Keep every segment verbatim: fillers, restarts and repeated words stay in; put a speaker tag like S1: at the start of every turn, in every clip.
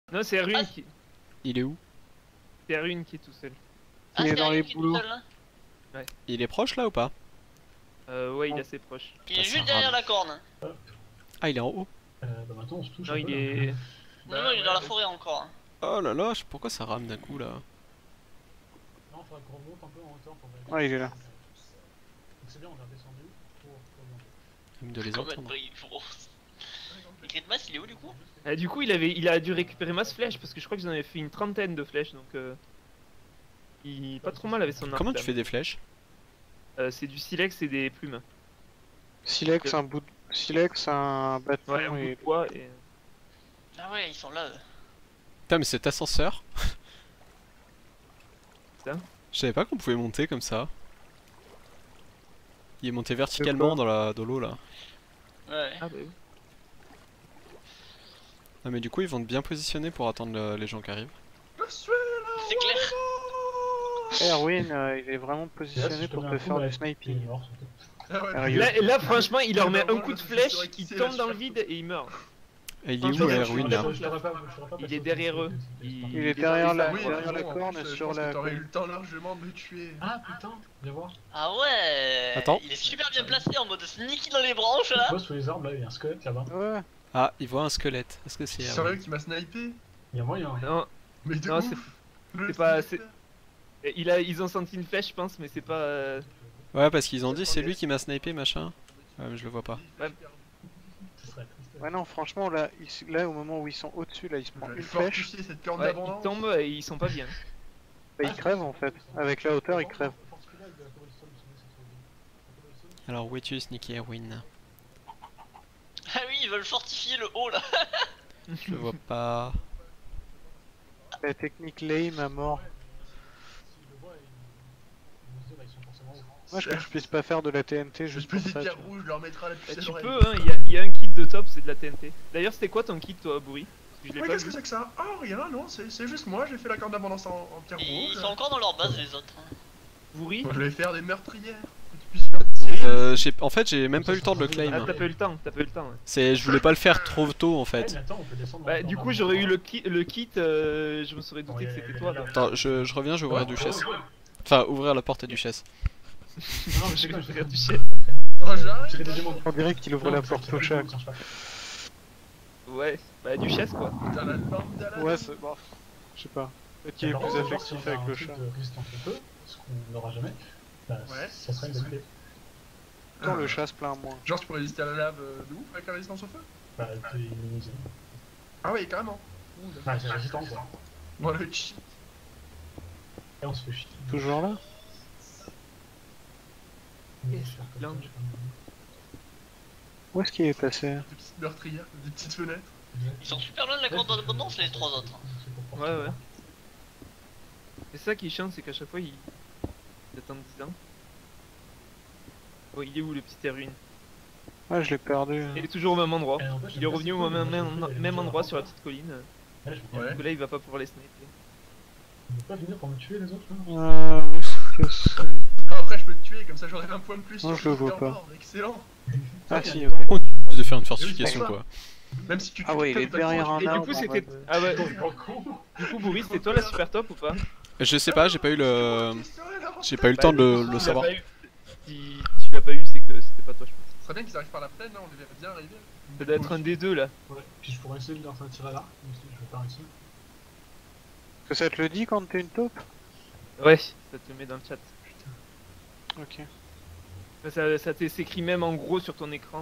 S1: Non, c'est Erwin
S2: Ah.
S1: qui...
S3: Il est où?
S1: C'est Erwin qui est tout seul.
S2: Ah,
S4: Il est
S2: c'est
S4: dans
S2: Erwin
S4: les
S2: qui est tout
S4: boulots.
S2: seul, là.
S3: Il est proche là ou pas?
S1: Euh, ouais, il est assez proche.
S2: Il est
S3: Putain,
S2: juste
S3: ça
S2: derrière
S3: rame.
S2: la corne.
S3: Ah, il est en haut.
S5: Euh, bah maintenant on se touche.
S1: Non,
S5: un
S1: il
S5: peu, là.
S1: est...
S2: Non, non, il est dans la forêt encore. hein.
S3: Oh là là, je- pourquoi ça rame d'un coup là?
S5: Non, faudrait qu'on remonte un peu en hauteur pour vérifier.
S4: Ouais, il est là.
S5: Donc c'est bien, on est redescendu pour pour remonter.
S3: Même de les
S2: Comment
S3: entendre.
S2: il faut. Et Gridmas, il est où du coup?
S1: Ah, du coup, il avait, il a dû récupérer masse flèche parce que je crois que j'en avais fait une trentaine de flèches, donc euh... il pas trop mal avec son arc.
S3: Comment
S1: là.
S3: tu fais des flèches?
S1: Euh, C'est du silex et des plumes.
S4: Silex, un bout de... Silex, un bâton
S1: Ouais, un bout
S4: et...
S1: de bois et...
S2: Ah ouais, ils sont là. eux.
S3: Putain, mais cet ascenseur.
S1: Putain.
S3: Je savais pas qu'on pouvait monter comme ça. Il est monté verticalement dans la dans l'eau là.
S2: Ouais.
S1: Ah bah oui.
S3: Ah mais du coup ils vont être bien positionnés pour attendre le- les gens qui arrivent.
S2: C'est clair.
S4: Erwin, euh, il est vraiment
S5: Et là,
S4: positionné
S5: si je te
S4: pour
S5: mets
S4: te
S5: un coup,
S4: faire
S5: ouais,
S4: du
S5: il est
S4: sniping.
S5: mort, surtout.
S6: Ah ouais,
S4: Sérieux.
S1: Là, là, franchement, il leur
S6: Eh
S1: met
S6: ben,
S1: un
S6: moi,
S1: coup de
S6: je
S1: flèche,
S6: saurais
S1: il
S6: qui c'est,
S1: tombe
S6: là,
S1: dans le
S6: je
S1: vide et il meurt.
S3: Et il est où
S1: Franchement,
S3: Erwin
S1: je-
S3: là?
S5: Je- je t'aurais pas- je t'aurais pas
S1: Il
S5: passé
S1: est
S5: au
S1: derrière
S5: dessus,
S1: eux.
S5: c'est-
S1: Il-
S5: c'est
S4: Il est
S1: il
S4: derrière
S1: dans
S4: la,
S1: les
S6: Oui,
S4: derrière la
S6: bon, en
S4: corne
S6: plus, euh, je
S4: sur
S6: pense que
S4: la...
S6: t'aurais eu le temps largement de me tuer.
S5: pas- Ah putain, viens voir.
S2: Ah ouais.
S3: Attends.
S2: Il est super bien placé en mode sneaky dans les branches là.
S5: Tu vois sous les arbres là, il y a un squelette là-bas.
S4: Ouais,
S3: Ah, il voit un squelette. Est-ce que c'est
S6: C'est
S3: Erwin?
S6: sérieux qui m'a snipé?
S5: Il y a moyen.
S1: Non,
S6: Mais de
S1: Non,
S6: ouf.
S1: c'est-
S6: Le
S1: c'est pas-
S6: sniper.
S1: il a, ils ont senti une flèche, je pense, mais c'est pas... euh,
S3: Ouais, parce qu'ils ont dit c'est lui qui m'a snipé machin. Ouais, mais je le vois pas.
S5: Ce serait triste.
S4: ouais non, franchement, là, il- là, au moment où ils sont au-dessus, là, il se prend
S6: Je vais
S4: une flèche,
S6: fortifier cette corne
S1: Ouais,
S6: d'abondance.
S1: ils tombent et ils sont pas bien.
S4: bah, il crève en fait. Avec la hauteur, il crève.
S3: Alors où es-tu Sneaky Erwin?
S2: Ah oui, ils veulent fortifier le haut là.
S3: Je le vois pas.
S4: La technique lame à mort. Moi, je que je puisse pas faire de la T N T
S6: Je
S4: juste
S6: peux
S4: pour
S6: des
S4: ça.
S6: pierres
S4: tu vois.
S6: rouges, leur mettra la
S1: Bah,
S6: puce à
S1: tu
S6: l'oreille.
S1: peux, hein, il y, a- il y a un kit de top, c'est de la T N T. D'ailleurs, c'était quoi ton kit, toi, Bourri? Parce que je l'ai
S6: Ouais,
S1: pas
S6: qu'est-ce
S1: vu.
S6: que c'est que ça? Oh, rien, non, c'est c'est juste moi, j'ai fait la corne d'abondance en, en pierre
S2: Ils
S6: rouge.
S2: sont encore dans leur base les autres.
S1: Bourri?
S6: Je vais faire des meurtrières. Que tu puisses faire tirer.
S3: Euh, j'ai- en fait j'ai même pas eu le temps de le
S1: Ah,
S3: claim.
S1: t'as pas eu le temps, t'as pas eu le temps. Ouais.
S3: C'est, je voulais pas le faire trop tôt en fait.
S1: Bah, du coup, j'aurais eu le, ki le kit, euh, je me serais douté que c'était toi là.
S3: Attends, je, je reviens, je vais ouvrir la duchesse. Enfin, ouvrir la porte à duchesse.
S5: Non, mais
S1: Je
S5: je
S1: vais
S5: vais
S1: ouvrir
S5: du
S1: du
S5: chef.
S6: Oh, j'arrive.
S4: On dirait qu'il ouvre la porte au chat.
S1: Ouais, bah duchesse quoi.
S6: T'as la lampe d'Aladin.
S4: Ouais, c'est bon. Je sais pas. Peut-être qu'il est plus affectif avec le chat.
S5: Résistance au feu, ce qu'on n'aura jamais. Bah,
S6: Ouais.
S5: ça serait une bonne idée.
S4: Tant le chat se plaint moins.
S6: Genre, tu pourrais résister à la lave euh, de ouf avec la résistance au feu?
S5: Bah, t'es immunisé.
S6: Ah, oui, carrément. Ouh, d'accord.
S5: Ouais, c'est résistant quoi.
S6: Bon, le cheat.
S5: Et on se fait chier.
S4: Toujours là?
S1: Yes, l'ange.
S4: Où est-ce qu'il est passé?
S6: Des petites meurtrières, des petites fenêtres.
S2: Ils sont super loin de la corde d'abondance les trois autres.
S1: Ouais, ouais. Et ça qui est chiant, c'est qu'à chaque fois, ils ils attendent dix ans. Oh, il est où le petit Erwin?
S4: Ouais, je l'ai perdu.
S1: Il est toujours au même endroit. Il est revenu au même, même, même endroit sur la petite colline.
S5: Ouais.
S6: Ouais.
S1: Donc là, il va pas pouvoir les sniper.
S5: On peut pas venir pour me tuer les autres là?
S4: Euh, où est-ce que c'est?
S6: Ah, après, je peux te tuer, comme ça j'aurai vingt points de plus.
S4: Non,
S6: sur
S4: je le
S6: le
S4: vois
S6: super
S4: pas.
S6: mort. Excellent.
S4: Ah si, ok.
S3: Contre de faire une fortification quoi.
S6: Même si tu
S4: Ah ouais, il est derrière un
S1: Et du
S4: arbre.
S1: coup,
S4: en
S1: c'était.
S4: mode-
S1: Ah ouais, du coup, Bourri, c'était toi la super top ou pas?
S3: Je sais pas, j'ai pas eu le, j'ai pas eu le temps de le, le
S1: Tu
S3: savoir.
S1: l'as pas eu. Si tu l'as pas eu, c'est que c'était pas toi, je pense.
S6: Ce serait bien qu'ils arrivent par la plaine, là, on les verrait bien arriver.
S1: Ça doit être un des deux là.
S5: Ouais. Puis je pourrais essayer de leur faire tirer là, même si je vais pas réussir.
S4: Que ça te le dit quand t'es une taupe?
S1: Ouais, ça te met dans le chat.
S4: Ok.
S1: Ça, ça t'est- s'écrit même en gros sur ton écran.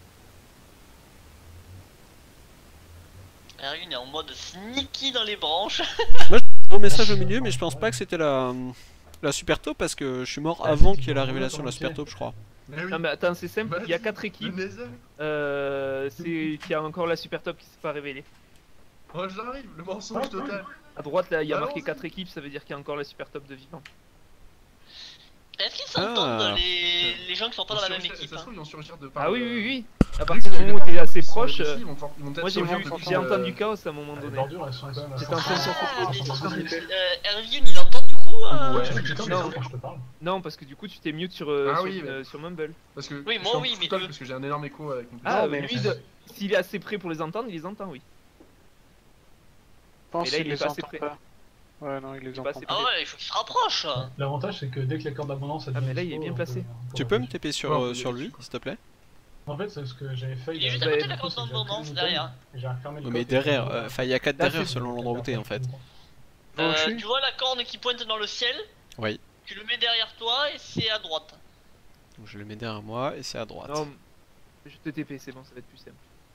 S2: Erwin est en mode sneaky dans les branches.
S3: Gros message au milieu, mais je pense pas que c'était la, la super taupe parce que je suis mort avant qu'il y ait la révélation de la super taupe, je crois.
S6: Mais oui.
S1: Ah mais attends, c'est simple, il y a
S6: Vas-y,
S1: quatre
S6: Le
S1: équipes.
S6: Nether.
S1: Euh, c'est qu'il y a encore la super top qui s'est pas révélée.
S6: Oh, j'arrive, le mensonge total.
S1: À droite là, il y a
S6: Bah non,
S1: marqué
S6: c'est-
S1: quatre équipes, ça veut dire qu'il y a encore la super top de vivant.
S2: Est-ce qu'ils s'entendent
S3: Ah.
S2: les... les gens qui sont pas dans la même
S6: Ça
S2: équipe
S6: se
S2: hein?
S6: trouve, ils vont surgir de par.
S1: Ah oui,
S6: euh,
S1: oui, oui. À
S6: oui,
S1: partir
S6: parce
S1: du
S6: que
S1: moment où
S6: les
S1: t'es assez
S6: portes
S1: proche,
S6: sont
S1: euh,
S6: ici, ils vont for- ils vont peut-être
S1: moi j'ai
S6: surgir
S1: vu,
S6: depuis,
S1: j'ai
S6: euh,
S1: entendu chaos à un moment
S5: Les
S1: donné.
S5: bordures elles sont quand même.
S1: J'étais en train de
S2: Ah, des-
S1: sortir.
S2: Euh, Erwin il entend du coup euh...
S6: Ouais.
S5: J'étais dans les
S1: Non.
S5: arbres quand je te parle.
S1: Non, parce que du coup tu t'es mute sur, euh,
S6: Ah
S1: sur,
S6: oui,
S1: euh, sur Mumble.
S6: Parce que
S2: Oui,
S6: je
S2: moi,
S6: suis en
S2: oui, mais
S6: foutage
S2: tu-
S6: parce que j'ai un énorme écho avec mon
S1: Ah,
S4: Non,
S1: mais
S4: mais-
S1: lui, de- s'il est assez près pour les entendre, il les entend, oui.
S4: pense
S1: Et là,
S4: qu'il
S1: il est
S4: les
S1: pas assez
S4: entend
S1: près.
S4: pas. Ouais, non, il les
S1: est pas
S4: entend
S1: assez
S4: pas.
S2: Ah ouais, il faut qu'il se rapproche.
S5: L'avantage c'est que dès que la corde d'abondance
S1: Ah, mais là, il est bien placé.
S3: Tu peux me T P sur,
S1: Ouais, on
S3: euh,
S1: peut
S3: sur
S1: y
S3: lui,
S1: aller.
S3: s'il te plaît?
S5: En fait, c'est ce que j'avais fait.
S2: Il est juste
S1: à
S5: avait-
S1: côté de
S2: la
S5: du coup,
S2: corde
S5: c'est que j'avais
S2: d'abondance,
S5: pris le
S2: derrière.
S5: bouton et j'ai refermé le
S3: Ouais, mais
S5: coffre,
S3: derrière,
S5: et
S3: euh, enfin il y a quatre
S1: Là,
S3: derrière
S1: c'est-
S3: selon l'endroit où t'es en fait.
S2: Euh,
S4: Gauche,
S2: tu vois la corne qui pointe dans le ciel?
S3: Oui.
S2: Tu le mets derrière toi et c'est à droite.
S3: Donc je le mets derrière moi et c'est à droite.
S1: Non, je te T P, c'est bon, ça va être plus simple.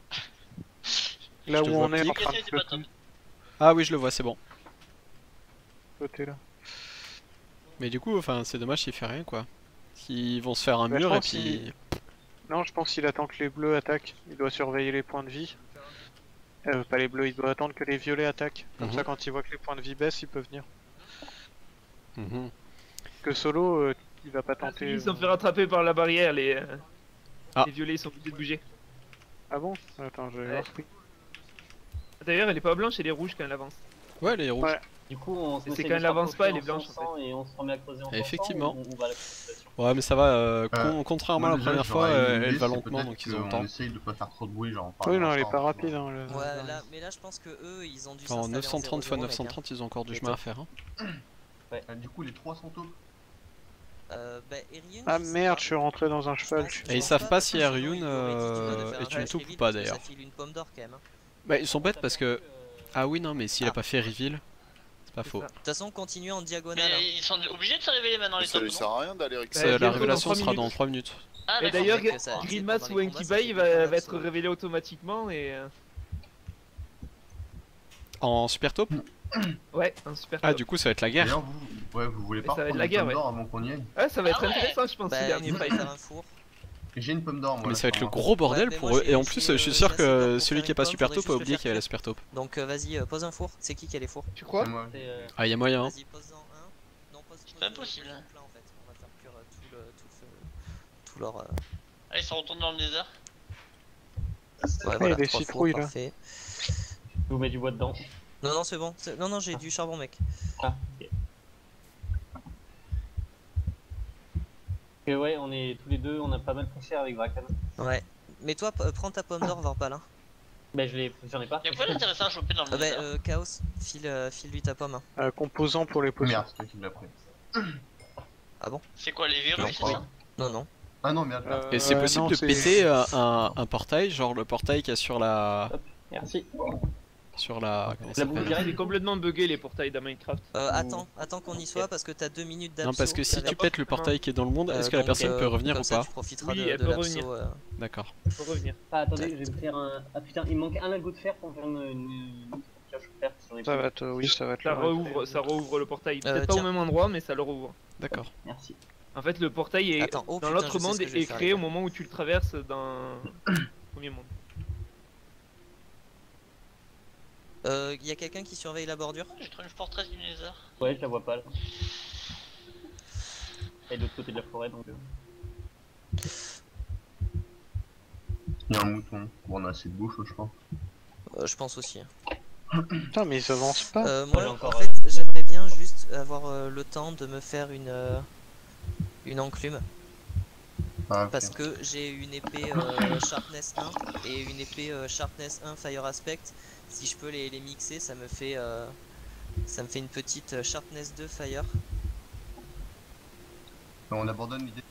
S4: Là
S3: Je
S4: où
S3: te
S4: on
S3: vois
S4: est en
S3: pique.
S4: train de
S2: C'est pas top.
S4: flotter,
S3: Ah oui, je le vois, c'est bon.
S4: flotter là.
S3: Mais du coup, enfin, c'est dommage s'il fait rien quoi. Ils vont se faire un
S4: Bah, je
S3: mur et
S4: pense
S3: puis.
S4: qu'il- Non, je pense qu'il attend que les bleus attaquent. Il doit surveiller les points de vie. Euh, pas les bleus, il doit attendre que les violets attaquent. Comme
S3: Mhm.
S4: ça, quand il voit que les points de vie baissent, il peut venir.
S3: Mhm.
S4: Que solo, euh, il va pas
S1: Ah,
S4: tenter.
S1: ils se sont
S4: euh,
S1: fait rattraper par la barrière, les, euh,
S3: Ah.
S1: les violets ils sont obligés de bouger.
S4: Ah bon? Attends, je vais
S1: Ouais.
S4: voir ce prix.
S1: D'ailleurs, elle est pas blanche, elle est rouge quand elle avance.
S3: Ouais, les rouges.
S4: Ouais.
S7: Du coup, on se
S1: Et c'est
S7: essaie
S1: quand
S7: de
S1: elle
S7: se
S1: avance pas, elle est
S7: rapprocher
S1: blanche, en
S7: ensemble et on se remet à creuser ensemble.
S3: Effectivement.
S7: ou on va à la consultation.
S3: Ouais, mais ça va, euh, con-
S8: Euh,
S3: contrairement à
S8: Moi,
S3: la
S8: déjà,
S3: première fois,
S8: j'aurais une
S3: euh, elle
S8: idée,
S3: va
S8: c'est
S3: lentement
S8: peut-être
S3: donc ils ont le
S8: qu'on
S3: temps.
S8: essaye de pas faire trop de bruit, genre. en
S4: Oui,
S8: parlant
S4: non, elle est
S8: ensemble,
S4: pas
S8: tu vois.
S4: rapide. Hein, le-
S9: Ouais, là, mais là je pense que eux ils ont dû
S3: Enfin, en
S9: s'installer
S3: neuf cent trente fois
S9: zéro zéro,
S3: neuf cent
S9: mec, hein.
S3: trente, ils ont encore du
S9: Et
S3: chemin à
S9: toi
S3: faire. Hein.
S8: Euh, Du coup, les trois sont top.
S9: Euh, bah, Eriun,
S4: Ah
S9: je sais
S4: merde,
S9: pas.
S4: je suis rentré dans un
S9: Je
S4: cheval.
S9: pense-
S4: je suis-
S9: je
S3: Et ils
S9: pense
S3: savent pas
S9: parce
S3: si
S9: que sinon,
S3: Eryun,
S9: ils t'auraient dit, du coup, de
S3: euh,
S9: faire
S3: est
S9: un
S3: une taupe
S9: reveal
S3: ou pas,
S9: parce que
S3: d'ailleurs.
S9: Ça file une pomme d'or quand même. hein.
S3: Bah, ils sont bêtes parce que. Ah oui, non, mais s'il a
S9: Ah.
S3: pas fait reveal, c'est pas
S1: C'est
S3: faux.
S1: ça.
S9: De toute façon, continuez en diagonale.
S2: Mais
S9: hein.
S2: ils sont obligés de se révéler maintenant les
S10: Ça
S2: tops,
S10: lui sert
S2: non
S10: à rien d'aller avec
S1: Ouais,
S3: C'est-
S1: bientôt,
S3: La
S1: dans
S3: révélation
S1: trois
S3: sera
S1: minutes.
S3: dans trois minutes.
S2: Ah
S9: d'accord.
S2: d'accord.
S1: Et d'ailleurs,
S9: c'est que ça disait
S1: Grimace
S9: pendant
S1: ou
S9: les combats,
S1: Enkibai
S9: ça
S1: il
S9: fait
S1: va,
S9: des
S1: va
S9: combats,
S1: être
S9: ça.
S1: révélé automatiquement et. euh,
S3: En super taupe?
S1: Ouais, un super
S3: Ah,
S1: top.
S3: du coup, ça va être la guerre.
S8: D'ailleurs, vous, ouais, vous voulez
S1: Mais
S8: pas
S1: ça va être
S8: prendre
S1: la
S8: une
S1: guerre,
S8: pomme
S1: ouais.
S8: d'or avant qu'on y aille?
S1: Ouais, ça va être
S2: Ah ouais.
S1: intéressant, je pense,
S9: Bah,
S1: ce
S9: il
S1: dernier
S9: faut
S1: fight.
S9: faire un four.
S8: J'ai une pomme d'or, moi.
S3: Mais
S8: là,
S3: ça va être
S8: je
S3: le
S8: prends un.
S3: gros bordel
S9: Ouais, mais
S3: pour
S9: moi,
S3: eux. Et en
S9: j'ai-
S3: plus,
S9: j'ai,
S3: je suis
S9: euh,
S3: sûr
S9: j'ai assez d'or
S3: que
S9: pour
S3: celui
S9: faire
S3: qui est
S9: une
S3: pas
S9: pomme,
S3: super
S9: faudrait
S3: taupe a
S9: juste le
S3: oublié
S9: faire
S3: qu'il y avait la
S9: cuire.
S3: super taupe.
S9: Donc euh, vas-y, euh, pose un four. C'est qui qui a les fours?
S1: Tu crois?
S8: C'est moi.
S7: C'est, euh,
S3: Ah, y'a moyen. hein.
S9: Vas-y, pose-en un. Non, pose, pose
S2: pas
S9: le-
S2: impossible.
S9: pose le plat, en fait. On va faire cuire euh, tout, le, tout, le feu- tout leur. euh,
S2: Allez, ça retourne dans le désert.
S9: Ouais,
S4: il y a
S9: voilà,
S4: des
S9: trois
S4: citrouilles,
S9: fours,
S4: là.
S9: parfait.
S7: Je vous mets du bois dedans.
S9: Non, non, c'est bon. c'est- Non, non, j'ai du charbon, mec.
S7: Ah, ok. Et ouais, on est tous les deux, on a pas mal poussé avec Vrakan.
S9: Ouais. Mais toi, p- euh, prends ta pomme d'or, Vorpal. Hein.
S7: Bah, je l'ai, j'en ai pas.
S2: Y'a quoi d'intéressant à choper dans le
S9: Ah bah,
S2: désert?
S9: euh, Chaos, file, euh, file-lui ta pomme. hein.
S4: Euh, composant pour les potions.
S8: Merde, c'est toi qui l'as pris.
S2: C'est quoi les virus,
S8: Je
S2: c'est
S8: crois.
S2: ça?
S9: Non, non.
S8: Ah non, merde.
S4: Euh,
S3: Et c'est
S4: euh,
S3: possible
S4: non,
S3: de
S4: c'est-
S3: péter euh, un, un portail, genre le portail qu'il y a sur la.
S7: Merci.
S3: Sur la. Comment ça
S7: La boule
S3: s'appelle
S7: directe.
S1: Il est complètement bugué les portails dans Minecraft.
S9: Euh, attends, attends qu'on y soit parce que t'as deux minutes d'abso.
S3: Non, parce que si
S9: avec-
S3: tu pètes le portail qui est dans le monde,
S9: Euh,
S3: est-ce que la
S9: donc,
S3: personne
S9: euh,
S3: peut revenir
S9: comme
S3: ou
S9: ça,
S3: pas?
S9: Tu profiteras
S1: Oui,
S9: de,
S1: elle
S9: de
S1: peut
S9: l'abso.
S1: revenir.
S9: euh.
S3: D'accord.
S1: Faut revenir.
S7: Ah, attendez, je vais me faire un. Ah putain, il me manque un lingot de fer pour faire une. une... pioche verte, j'en ai
S4: Ça
S7: plus.
S4: va te, oui, ça va te
S1: Ça
S4: le-
S1: rouvre, ça rouvre le portail.
S9: Euh,
S1: Peut-être pas au
S9: tiens.
S1: même endroit, mais ça le rouvre.
S3: D'accord.
S7: Merci.
S1: En fait, le portail est
S9: Attends, oh,
S1: dans
S9: putain,
S1: l'autre
S9: je sais
S1: monde
S9: ce que je vais
S1: est
S9: faire,
S1: créé
S9: les
S1: au
S9: gars.
S1: moment où tu le traverses dans le premier monde.
S9: Euh, y a quelqu'un qui surveille la bordure?
S2: J'ai trouvé une forteresse du désert.
S7: Ouais, je la vois pas là. Elle est de l'autre côté de la forêt donc. euh.
S8: Il y a un mouton. Bon, on a assez de bouffe, je crois.
S9: Euh, Je pense aussi.
S4: Putain, mais ils avancent pas.
S9: Euh,
S7: j'ai
S9: moi,
S7: encore,
S9: en fait,
S7: euh,
S9: j'aimerais bien juste avoir euh, le temps de me faire une euh, une enclume
S8: Ah, ok.
S9: parce que j'ai une épée euh, Sharpness un et une épée euh, Sharpness un Fire Aspect. Si je peux les, les mixer, ça me fait euh, ça me fait une petite euh, Sharpness deux Fire.
S8: On abandonne l'idée.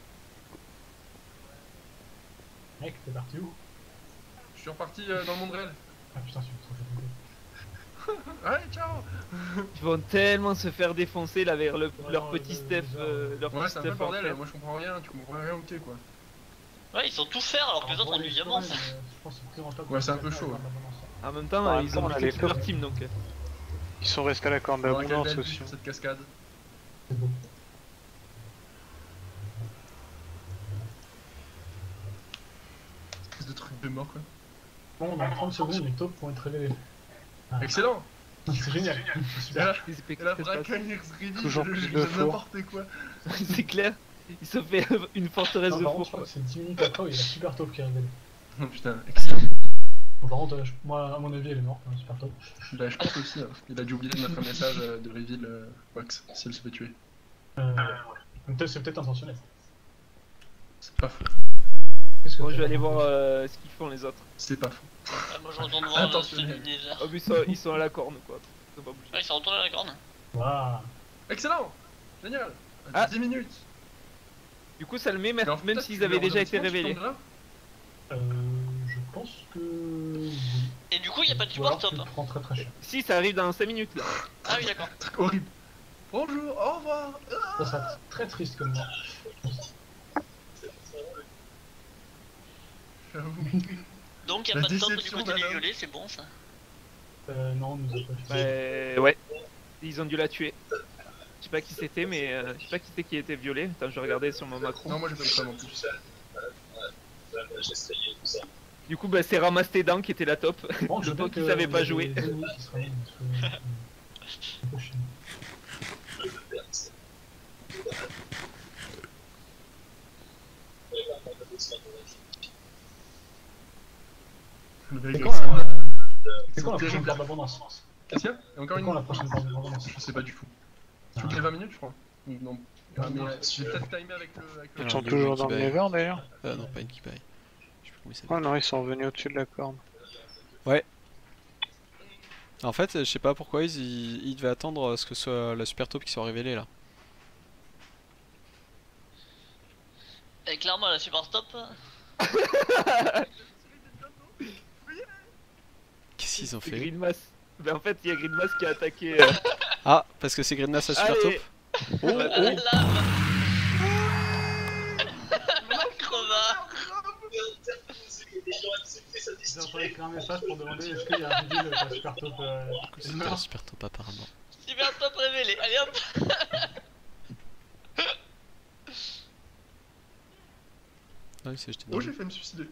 S5: Mec, t'es parti où?
S6: Je suis reparti euh, dans le monde réel.
S5: Ah putain, je suis trop fait.
S6: Ouais, ciao.
S1: Ils vont tellement se faire défoncer là vers le-
S5: Ouais,
S1: leur
S5: non,
S1: petit
S5: le-
S1: Steph.
S5: le-
S1: euh, leur
S6: Ouais,
S1: petit
S6: c'est un peu le
S1: Steph
S6: bordel.
S1: en
S6: Moi, je comprends rien. Tu comprends rien où t'es, quoi.
S2: Ouais, ils sont tout faire alors que les autres ont du diamant.
S5: Je pense que c'est plus rentable
S6: Ouais,
S5: que
S6: c'est un
S5: de
S6: peu
S5: faire
S6: chaud,
S5: la
S6: hein.
S5: corde d'abondance.
S1: En même temps,
S4: En
S1: euh,
S4: même
S1: ils
S4: temps,
S1: ont
S4: on a
S1: buté
S4: les
S1: toute leur
S4: tops.
S1: team donc. euh.
S4: Ils sont restés à la corne
S6: Oh, quelle
S4: d'abondance
S6: belle
S4: aussi.
S6: vue, cette cascade.
S5: C'est beau.
S6: Espèce de truc de mort, quoi.
S5: Bon, on a trente secondes, les taupes vont être révélés. Ah.
S6: Excellent.
S5: C'est génial. C'est
S6: Et là,
S5: super.
S1: Ils se fait
S6: et là,
S1: que ça se passe.
S6: Bracken, il se révise,
S4: Toujours
S6: je-
S4: plus
S6: je
S4: de
S6: fais
S4: four.
S6: n'importe quoi.
S1: C'est clair. Ils se fait une forteresse
S5: Non,
S1: de
S5: par
S1: four.
S5: contre, je crois
S1: quoi.
S5: que c'est dix minutes après où il y a la super taupe qui est révélée.
S6: Oh putain, excellent.
S5: Bon, par contre, euh, je- moi, à mon avis, elle est morte, hein, super taupe.
S6: Bah, je pense aussi, hein. Il a dû oublier de mettre un message euh, de reveal euh, Wax, si elle se fait tuer.
S5: Euh, donc peut-être- c'est peut-être intentionnel.
S6: C'est pas faux.
S5: Qu'est-ce que
S1: Bon, je
S5: t'as
S1: vais aller
S5: fait
S1: voir euh, ce qu'ils font les autres.
S6: C'est pas fou.
S2: Ah, moi je retourne voir euh,
S6: Intentionnel.
S2: celui déjà.
S1: Oh, mais ils sont, ils sont à la corne quoi. Ils sont pas bougés.
S2: Ah, ils sont retournés à la corne.
S5: Waouh.
S6: Excellent. Génial.
S1: Ah.
S6: dix minutes.
S1: Du coup, ça le met, même,
S6: Mais en fait,
S1: même
S6: peut-être
S1: s'ils
S6: que
S1: avaient
S6: le
S1: déjà été
S6: redressement, tu
S1: révélés.
S6: tombes là.
S5: Euh, je pense que oui.
S2: Et du coup, il y a pas de
S5: Ou
S2: support
S5: alors
S2: top.
S5: tu te prends très très cher.
S1: Si, ça arrive dans cinq minutes là.
S2: Ah oui, d'accord.
S6: Truc horrible. Bonjour, au revoir.
S5: Ça serait très triste comme mort.
S6: J'avoue.
S2: Donc, il y
S6: La
S2: a pas de top du
S6: déception
S2: côté
S6: d'un
S2: du
S6: homme.
S2: violet, c'est bon ça.
S5: Euh, non, on nous a pas fait.
S1: Bah ouais. Ils ont dû la tuer. Je sais pas qui c'était, mais euh, je sais pas qui c'était qui était violé. Attends, je vais regarder sur mon macro.
S6: Non, moi j'ai pas le problème en plus.
S1: Du coup, bah c'est Ramastédan qui était la top.
S5: Bon,
S1: Le
S5: je
S1: temps
S5: veux
S1: qu'il
S5: que
S1: savait
S5: il y
S1: pas
S5: a
S1: jouer.
S5: des ennemis qui seraient- qui seraient- un peu chiants.
S6: Le
S5: C'est
S6: véritable
S5: quand,
S6: symbole.
S5: euh, c'est
S6: C'est
S5: quand la
S6: terrible.
S5: prochaine part d'abondance?
S6: Qu'est-ce qu'il y a Il y a encore
S5: C'est
S6: une
S5: quand la prochaine part d'abondance?
S6: Je sais pas du tout.
S5: Ah.
S6: Toutes les vingt minutes, je crois. Ou non. Ah, mais euh, j'ai peut-être timé avec le. Avec le...
S4: Ils
S3: Alors,
S4: sont
S3: il est où,
S4: toujours dans le
S3: Kibai?
S4: Never d'ailleurs.
S3: Euh, non, pas une Kibai. Je sais plus comment il s'appelle.
S4: Oh non, ils sont revenus au-dessus de la corne.
S3: En fait, je sais pas pourquoi ils, ils, ils devaient attendre à ce que ce soit la super taupe qui soit révélée là.
S2: Et clairement, la super stop.
S3: Qu'est-ce qu'ils ont
S1: C'est
S3: fait?
S1: Greenmass. Bah en fait, il y a Greenmass qui a attaqué. euh,
S3: Ah, parce que c'est Greenmass la super
S1: Allez.
S3: taupe. Oh,
S2: Ah, la
S3: oh.
S2: lave. Crevard.
S5: J'ai envoyé écrire un message pour demander est-ce qu'il y a un reveal de la super top euh,
S3: C'était la super taupe apparemment.
S2: Super top révélé. Allez hop.
S3: Ah, il s'est jeté dans
S6: Oh,
S3: le-
S6: j'ai fait me suicider.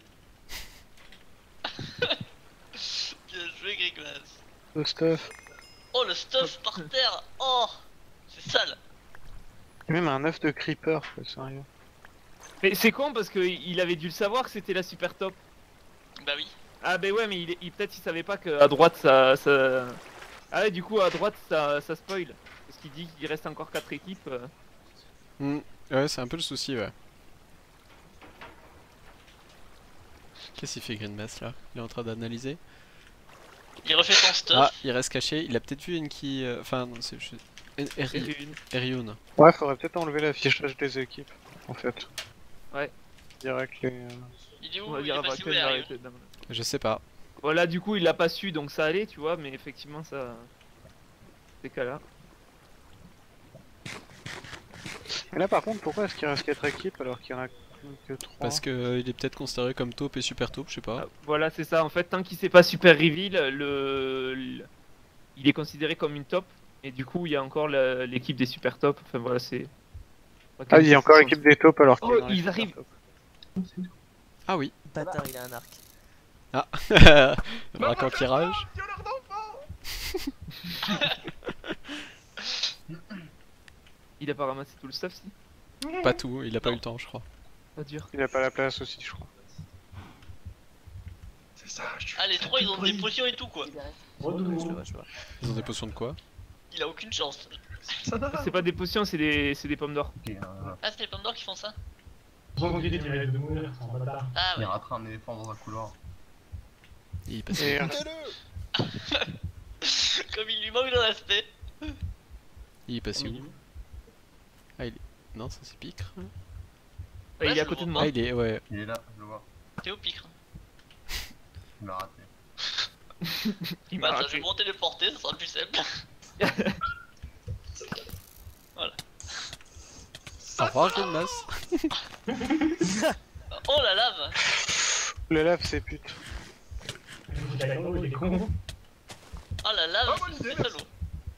S2: Bien joué, Griglas.
S4: Le stuff.
S2: Oh, le stuff par terre. Oh, c'est sale.
S4: Il y a même un œuf de creeper, quoi, sérieux.
S1: Mais c'est con parce qu'il avait dû le savoir que c'était la super top.
S2: Bah oui.
S1: Ah bah ouais, mais il, il- peut-être il savait pas qu'à droite ça, ça... Ah ouais, du coup à droite ça, ça spoil. Parce qu'il dit qu'il reste encore quatre équipes. euh.
S3: Hmm. Ouais, c'est un peu le souci, ouais. Qu'est-ce qu'il fait Greenmass là? Il est en train d'analyser.
S2: Il refait son stuff.
S3: Ah, il reste caché. Il a peut-être vu une qui. euh, Enfin, non, c'est. je- Eri-
S1: Et une-
S3: Eriun.
S4: Ouais, faudrait peut-être enlever l'affichage des équipes, en fait.
S1: Ouais.
S4: Direct les. euh,
S2: Il est où?
S1: On va
S2: Il
S1: dire
S2: est
S1: à
S2: passé où,
S1: Vaken
S2: Ariel
S1: d'arrêter de-
S3: Je sais pas.
S1: Voilà, du coup il l'a pas su donc ça allait, tu vois, mais effectivement ça. Ces cas-là.
S4: Et là, par contre, pourquoi est-ce qu'il reste quatre équipes alors qu'il y en a que trois?
S3: Parce que euh, il est peut-être considéré comme taupe et super taupe, je sais pas.
S1: Ah, voilà, c'est ça. En fait, tant qu'il s'est pas super reveal, le... le- il est considéré comme une top. Et du coup, il y a encore la- l'équipe des super top. Enfin voilà, c'est.
S4: Ah, il y a encore l'équipe des tops alors qu'il
S1: Oh,
S4: est dans les
S1: ils
S4: super
S1: arrivent.
S4: tops.
S3: Ah oui.
S9: Bâtard, il a un arc.
S3: Ah. Braquant qui rage.
S1: Il a pas ramassé tout le stuff, si.
S3: Pas tout, il a pas eu le temps, je crois.
S1: Pas dur.
S4: Il a pas la place aussi, je crois.
S6: C'est ça, je suis.
S2: Ah, les trois ils ont des potions et tout quoi.
S9: Je le
S5: Redoublement.
S9: vois, je le vois.
S3: Ils ont des potions de quoi?
S2: Il a aucune chance.
S6: Ça va.
S1: C'est pas des potions, c'est des, c'est des pommes d'or.
S8: Ok, euh,
S2: Ah, c'est les pommes d'or qui font ça?
S5: Ils ont envie de mérite de mourir, c'est un bâtard.
S2: Ah
S8: il
S2: ouais.
S8: rattrape un éléphant dans un couloir.
S3: Il est passé.
S4: Et, euh,
S2: Comme il lui manque de respect.
S3: Il est passé où? Ah, il est. Non, ça c'est Picre.
S1: Ah,
S2: Ouais,
S1: il est à
S2: je
S1: côté
S2: le
S1: de
S2: vois
S3: Ah,
S1: moi.
S3: il est. Ouais.
S8: Il est là, je le vois.
S2: T'es au picre.
S8: Il m'a raté.
S1: Il m'a
S2: Bah, attends, je vais
S1: raté.
S2: me téléporter, ça sera plus simple.
S3: Au revoir, Greenmass.
S2: Oh la lave.
S4: le lave, c'est pute.
S5: Il est con, il est con.
S2: Oh la lave,
S6: Oh, bonne idée,
S2: c'est salaud.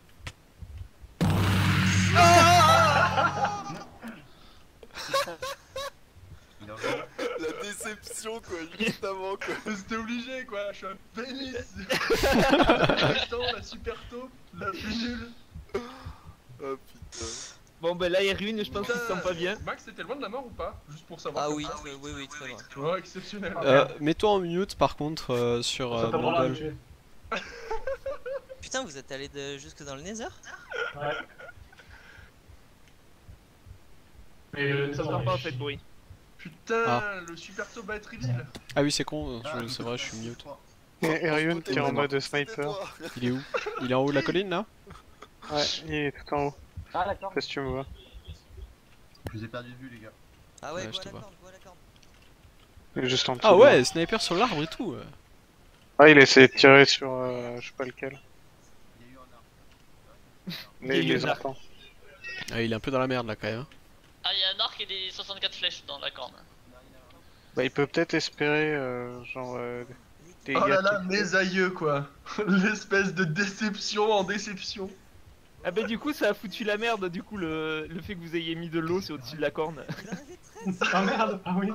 S8: Il est revenu.
S3: La déception, quoi, juste avant, quoi.
S6: C'était obligé quoi, je suis un pénis. Attends, la super taupe, la plus nulle.
S3: Oh putain.
S1: Bon, bah là, il y a Rune, je pense qu'il se sent pas bien.
S6: Max, t'étais loin de la mort ou pas? Juste pour savoir.
S9: Ah
S6: comme
S9: oui,
S6: ça.
S9: très- oui, oui, très loin.
S6: Oh, exceptionnel.
S3: Euh, mets-toi en mute par contre euh, sur
S5: Ça
S3: euh,
S5: t'apprendra à me
S3: Mumble.
S5: tuer.
S9: Putain, vous êtes allé de... jusque dans le Nether?
S5: Ouais. Mais le
S1: Ça
S5: ça
S1: sent pas, fait de bruit.
S6: Putain,
S3: Ah.
S6: le super top va être reveal.
S3: Ah oui, c'est con, je- c'est vrai, je suis mute.
S4: Et Erion qui est en mode sniper.
S3: Il est où? Il est en haut de la colline là?
S4: Ouais, il est tout en haut.
S7: Ah, d'accord.
S4: Je sais pas si tu me vois.
S8: Je vous ai perdu de vue, les gars.
S9: Ah ouais,
S3: Ouais, je
S9: go à
S3: te
S9: la
S3: vois.
S9: corne, go à la corne.
S4: Il est juste en dessous.
S3: Ah
S4: de moi.
S3: ouais, sniper sur l'arbre et tout. euh.
S4: Ah, il a essayé de tirer sur euh, je sais pas lequel.
S8: Il y a eu un arbre.
S4: Mais il
S1: Il y a eu
S4: les
S1: un arc.
S4: entend.
S3: Ah, il est un peu dans la merde là quand même.
S2: Ah, il y a un arc et des soixante-quatre flèches dans la corne.
S4: Bah, il peut peut-être espérer, euh, genre, euh, des
S6: Oh là
S4: gars
S6: là, mes aïeux quoi. L'espèce de déception en déception.
S1: Ah bah du coup ça a foutu la merde du coup le, le fait que vous ayez mis de l'eau c'est au-dessus de la corne.
S9: Il en avait treize.
S5: Ah merde, ah oui.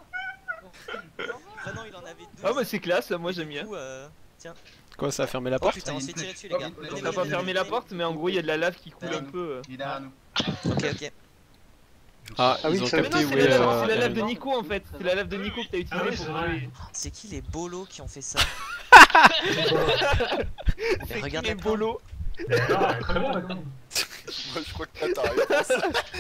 S9: Ah non, il en avait deux.
S1: Ah bah c'est classe, moi j'aime bien.
S9: Du coup, euh...
S3: Quoi, ça a fermé la
S9: Oh
S3: porte?
S9: putain, on se fait tirer dessus les gars.
S8: On
S9: Venez,
S1: On
S9: venez,
S1: n'a pas
S9: venez,
S1: fermé
S9: venez,
S1: la
S9: venez.
S1: porte mais en gros il y a de la lave qui coule
S9: Ouais.
S1: un peu. euh.
S8: Il est derrière nous.
S9: Ok, ok.
S3: Ah,
S4: Ah oui,
S3: ils ont
S4: ça-
S1: Mais non
S3: capté
S1: c'est
S3: où
S1: la
S3: est
S1: lave,
S3: euh,
S1: c'est la lave
S3: Erion.
S1: de Nico en fait, c'est la lave de Nico que t'as
S5: Ah oui,
S1: utilisé
S5: c'est
S1: pour
S5: vrai.
S1: tuer.
S9: C'est qui les bolos qui ont fait ça?
S1: C'est qui
S9: regarde
S1: les
S9: la corne.
S1: bolos.
S5: Ah, elle est très bien la corne.
S10: Moi je crois que t'as ta réponse.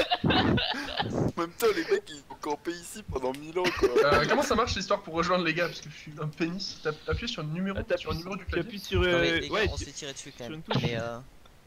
S10: En même temps les mecs ils ont campé ici pendant mille ans quoi.
S6: Euh, comment ça marche l'histoire pour rejoindre les gars? Parce que je suis un pénis. T'as appuyé sur le numéro,
S1: Ah,
S6: sur le numéro du
S1: Tu
S6: clavier.
S1: appuies sur...
S9: Non mais
S1: euh,
S9: les gars,
S1: ouais,
S9: on se
S1: tu-
S9: fait tirer dessus quand
S1: sur
S9: même.
S1: une touche.
S9: Mais euh...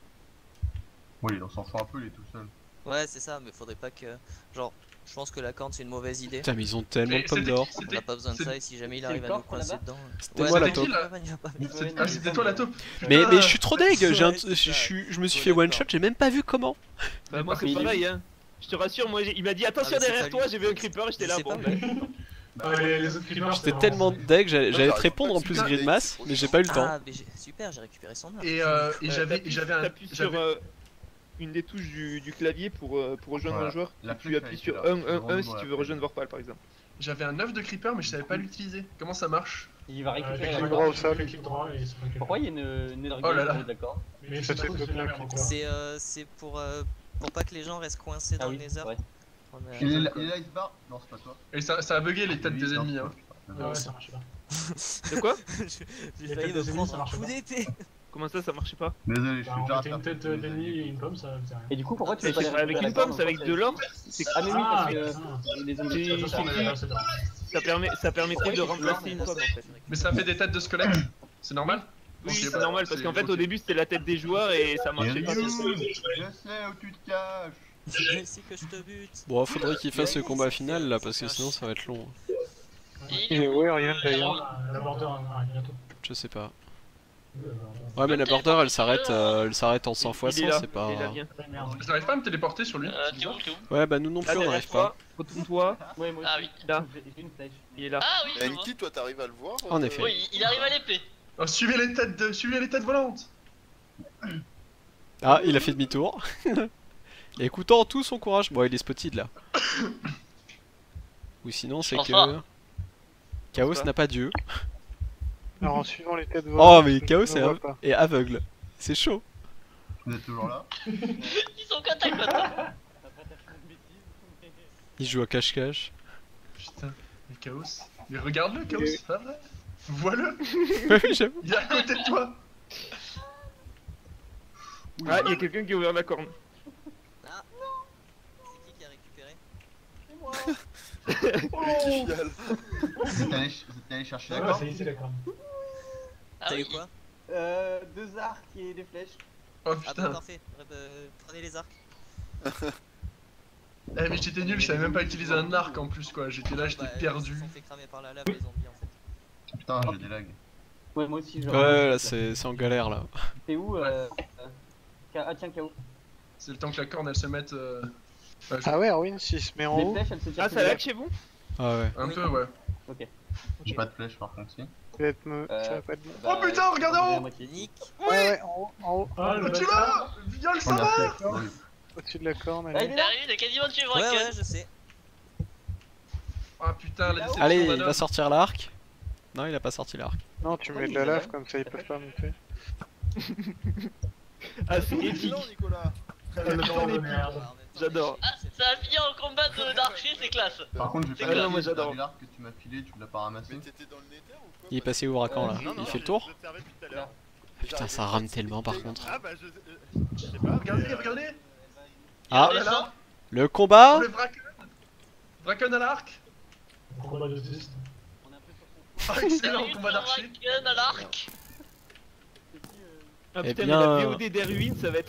S8: Oui, on s'en fout un peu, il est tout seul.
S9: Ouais, c'est ça, mais faudrait pas que... Genre, je pense que la corne c'est une mauvaise idée.
S3: Putain, mais ils ont tellement de
S6: Mais
S3: pommes
S6: c'était
S3: d'or.
S6: qui?
S9: On
S6: C'était-
S9: n'a pas besoin de
S6: c'est-
S9: ça et si jamais il
S7: c'est
S9: arrive
S7: le
S9: à nous
S7: corps
S9: coincer
S7: là-bas
S9: dedans...
S3: C'était moi la
S6: c'était
S3: taupe.
S6: qui, là
S9: Il va pas
S6: C'est- Ah, c'était toi la taupe.
S3: Mais,
S6: Putain.
S3: mais je suis trop deg, j'ai un-
S9: Ouais, c'est
S3: je,
S9: ça.
S3: suis- je me suis
S9: Ouais,
S3: fait one
S9: d'accord.
S3: shot, j'ai même pas vu comment.
S1: Bah moi c'est
S7: Mais-
S1: pareil hein. Je te rassure, moi j'ai- il m'a dit attention
S9: Ah, mais c'est
S1: derrière
S9: pas
S1: toi,
S9: lui.
S1: j'ai vu un creeper et j'étais là
S9: C'est
S1: bon.
S9: pas
S1: bah.
S5: Ah, les, les autres creepers,
S3: J'étais
S5: c'est
S3: tellement
S5: vraiment-
S3: deg, j'allais j'allais te
S10: Ouais,
S3: répondre en plus
S6: putain,
S3: grille de masse, mais j'ai pas eu le temps.
S9: Ah, mais j'ai- super, j'ai récupéré son arme.
S6: Et, euh, et
S1: Euh,
S6: j'avais
S1: t'appuies-
S6: et j'avais un.
S1: T'appuies sur
S6: j'avais-
S1: euh, une des touches du, du clavier pour, euh, pour rejoindre
S8: Voilà.
S1: un joueur.
S8: La
S1: Tu
S8: flèche,
S1: appuies
S8: elle
S1: sur
S8: était là.
S1: un un
S8: Devant
S1: un
S8: nous
S1: si
S8: dans la
S1: tu veux
S8: flèche.
S1: rejoindre Vorpal par exemple.
S6: J'avais un œuf de creeper, mais je savais pas l'utiliser. Comment ça marche?
S7: Il va
S5: Euh,
S7: récupérer
S5: clic
S7: la
S4: clic
S5: droit
S7: corne.
S4: au sol.
S5: clic droit et c'est pas que-
S7: Pourquoi il y a une, une énergie
S6: Oh là là.
S7: d'accord?
S5: Mais
S4: Ça
S5: c'est
S4: te
S5: pas
S4: fait
S5: c'est de la
S4: deux
S5: merde
S4: plaques.
S5: encore.
S9: C'est euh, c'est pour, euh, pour pas que les gens restent coincés dans
S7: Ah
S9: le
S7: oui,
S9: nether.
S7: ouais.
S9: On a-
S8: Il est là, il est là, il se barre. Non, c'est pas toi.
S6: Et ça, ça a bugué les têtes
S8: Lui,
S6: des
S8: non,
S6: ennemis.
S8: c'est
S6: Hein.
S8: pas
S5: Ah ouais, ça marche pas.
S1: De quoi?
S9: J'ai
S5: Les
S9: failli
S5: têtes
S9: me
S5: des ennemis,
S9: prendre
S5: ça
S9: un
S5: marche
S9: coup
S5: pas.
S9: d'épée.
S1: Comment ça, ça marchait pas?
S8: Désolé, je
S5: Bah,
S8: suis
S5: on
S8: déjà
S5: mettait une tête euh, d'ennemi et une pomme, ça faisait rien.
S7: Et du coup, pourquoi tu
S1: Mais
S7: fais pas
S1: c'est
S7: les
S1: avec
S7: récupérer
S1: une
S7: la
S1: pomme,
S7: corne,
S1: c'est avec
S7: en
S1: de
S7: fait
S1: l'or.
S7: Ah mais oui,
S5: Ah,
S7: parce que
S5: putain.
S7: il y a des
S1: C'est-
S7: zombies.
S5: Ça, ça,
S1: c'est-
S5: ça, c'est pas-
S1: Ça, permet, ça permettrait de remplacer une pomme en fait.
S6: Mais ça fait des têtes de squelettes. C'est normal?
S1: Oui,
S6: Ok,
S1: c'est
S6: bah,
S1: normal parce
S6: c'est-
S1: qu'en fait
S6: ok.
S1: au début c'était la tête des joueurs et ça marchait pas.
S8: Je sais où tu te caches.
S9: C'est que je te bute.
S3: Bon, faudrait qu'il fasse le combat final là, parce que sinon ça va être long.
S2: Et
S4: Il est où Erion d'ailleurs?
S5: Ah, La border arrive bientôt.
S3: Je sais pas.
S5: Euh,
S3: Ouais, mais la border elle s'arrête euh, elle s'arrête en cent fois
S1: Il est
S3: cent,
S1: là,
S3: c'est pas.
S1: il est là, viens.
S5: ah, merde.
S6: J'arrive pas à me téléporter sur lui.
S2: Euh, t'es où, t'es où?
S3: Ouais, bah nous non
S1: Là
S3: plus on
S1: derrière
S3: n'arrive
S1: toi,
S3: pas.
S1: retourne-toi,
S7: Ouais, moi
S2: Ah
S7: aussi.
S2: oui.
S1: là,
S7: J'ai une flèche.
S1: il est là.
S2: Ah oui, je vois.
S10: Enki, toi t'arrives à le voir?
S3: En
S10: euh,
S3: effet.
S2: Oui, il arrive à l'épée.
S6: Oh, suivez les têtes de... suivez les têtes volantes.
S3: Ah, il a fait demi-tour. Et écoutant tout son courage. Bon, il est spotted là. Ou sinon, c'est
S2: pense
S3: que.
S2: pas.
S3: Chaos
S1: pas.
S3: n'a pas Dieu.
S4: Alors en suivant les têtes
S3: Oh,
S4: volantes.
S3: mais
S4: je
S3: Chaos
S4: ne
S3: est,
S4: vois
S3: av-
S4: pas.
S3: est aveugle. C'est chaud.
S8: Vous êtes toujours là?
S2: Ils sont côte à côte.
S3: Il joue à cache-cache.
S6: Putain, mais Chaos. Mais regarde-le, Chaos, c'est pas vrai? Vois-le,
S3: Oui, j'avoue.
S6: il est à côté de toi.
S1: Ah, il y a quelqu'un qui a ouvert la corne.
S9: C'est qui qui a récupéré?
S10: Qui fiale.
S8: Vous êtes allé ch- vous êtes allé chercher la
S5: Ouais,
S8: corde?
S5: c'est ici la corne.
S2: Ah
S9: T'as eu
S2: oui.
S9: quoi?
S7: Euh, deux arcs et des flèches.
S6: Oh
S9: Ah bah
S6: putain.
S9: parfait, Euh, prenez les arcs.
S6: Eh mais j'étais nul, je savais même pas utiliser un arc en plus quoi. J'étais là, j'étais
S9: Bah,
S6: perdu.
S9: Ils se sont fait cramer par la lave les zombies en fait.
S8: Putain, j'ai des lags.
S7: Ouais, moi aussi, je
S3: Ouais, là, c'est c'est en galère là.
S7: T'es où euh... euh, Ka- Ah tiens, K O.
S6: C'est le temps que la corne elle se mette. Euh... enfin, je-
S4: Ah ouais, Erwin, s'il se met en
S7: Les
S4: haut,
S7: flèches, elles se tirent
S1: Ah,
S7: sous
S1: ça
S7: les
S1: lag chez vous?
S3: Ah ouais.
S6: Un
S9: Oui.
S6: peu ouais.
S7: Ok.
S8: J'ai pas de flèche par contre, si.
S4: peut-être me
S7: Euh,
S4: tirer pas de
S6: Oh putain, regardez en haut.
S7: à moitié.
S9: Nick,
S4: Ouais, ouais, en haut, en haut,
S5: Ah, le
S6: Oh, tu
S5: bâtard.
S6: l'as! Viens le
S8: Oh, merci.
S6: savoir!
S8: Oui.
S4: au-dessus de la corne.
S7: Ah,
S4: allez.
S7: il est
S2: Il
S7: là.
S2: arrive, il est quasiment tué
S9: ouais,
S2: Bracken.
S9: ouais, je sais.
S6: Ah putain, la déception
S3: Allez,
S6: d'un
S3: il va
S6: homme.
S3: sortir l'arc. Non, il a pas sorti l'arc.
S4: Non, tu
S7: Oh,
S4: mets de
S7: il
S4: la
S7: est là.
S4: lave comme ça ils peuvent pas monter.
S1: Ah, c'est épique.
S10: Excellent, Nicolas.
S5: Le temps de
S1: épique.
S5: merde.
S1: J'adore.
S2: Ah, ça a fini en combat de- d'archer, c'est classe.
S8: Par contre, j'ai
S2: C'est
S8: pas
S2: clair,
S8: la
S1: moi,
S8: flèche,
S1: j'adore.
S8: t'as vu l'arc que tu m'as filé, tu l'as pas ramassé.
S10: Mais t'étais dans le nether ou quoi?
S3: Il est passé où Rakan là?
S10: Non, non,
S3: Il fait le
S10: je-
S3: tour?
S10: je l'observais depuis tout à l'heure.
S3: Putain, ça rame tellement par contre.
S10: Ah bah je, euh, je sais pas.
S6: Regardez,
S10: mais, euh,
S6: regardez!
S3: Ah,
S6: Oh là là!
S3: le combat?
S6: Le Bracken! Bracken à l'arc!
S5: Combat d'autiste.
S6: Ah, excellent,
S2: Salut,
S6: combat d'archer.
S2: Kraken à l'arc.
S1: Ah
S3: Eh
S1: putain,
S3: bien,
S1: mais la
S3: euh,
S1: V O D des ruines, ça va être